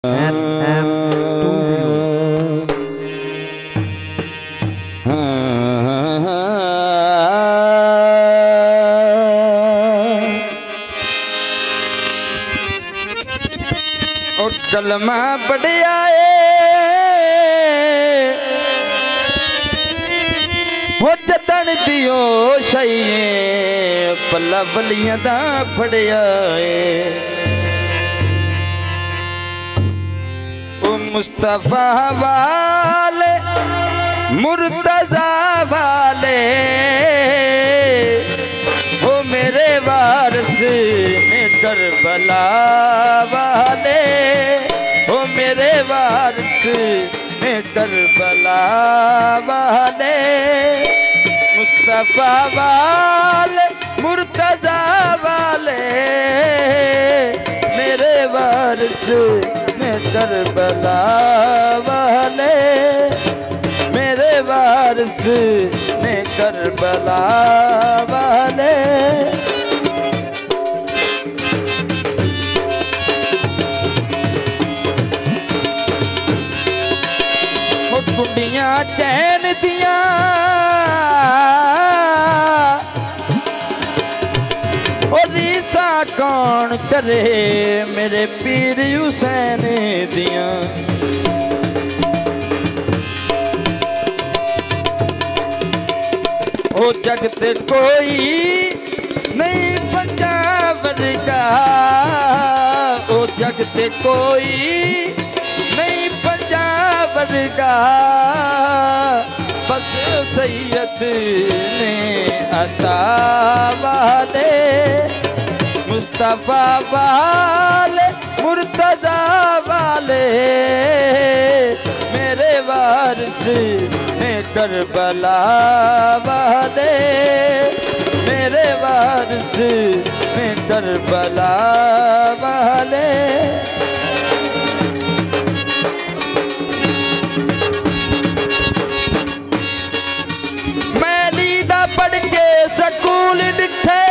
NM Studio। और कलमा पढ़िया हो जतन दियो शइए पल्ला बलियां दा फड़िया ओ मुस्तफा वाले मुर्तजा वाले हो मेरे वारस में करबला वाले हो मेरे वारस में करबला वाले मुस्तफा वाले मुर्तजा वाले मेरे वारस में करबला वाले मेरे वारस में करबला वाले कुंडियां चैन दिया और रीसा कौन करे मेरे पीर हुसैन दिया ओ जगते कोई नहीं पंजाब का ओ जगते कोई नहीं पंजाब का बस सैयद ने अता वाले मुस्तफा वाले मुर्तजा वाले मेरे वारिस में करबला वाले मेरे वारिस में करबला वाले पढ़ के सकूल डिठे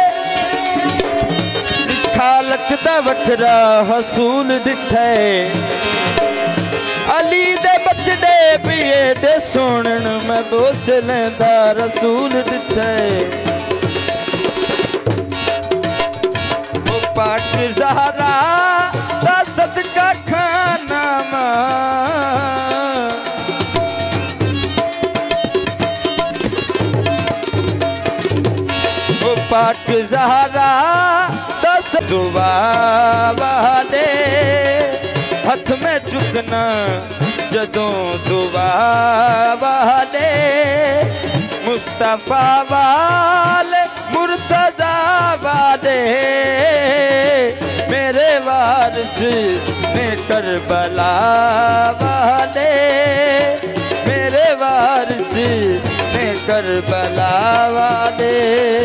लिखा लखदा वखरा हसूल डिठे अली दे बचड़े पिए दे सुनन मैं बोसले दा रसूल डिठे वो पाक ज़हरा दा सदका खाना पाक ज़हरा दस दुआ वाले हथ में चुकना जदों दुआ वाले मुस्तफा वाले मुर्तजा वाले मेरे वारिस में करबला वाले मेरे वारिस में करबला वाले